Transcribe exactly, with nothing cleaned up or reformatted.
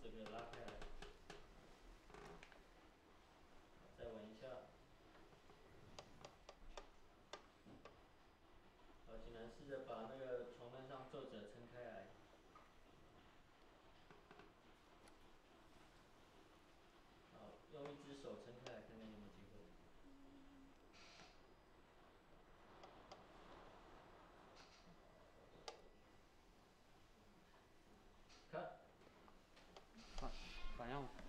这个拉开来，再玩一下。好，请来试着把那个床单上皱褶撑开来。好，用一只手撑开来，看看有没有机会。看， 反反向。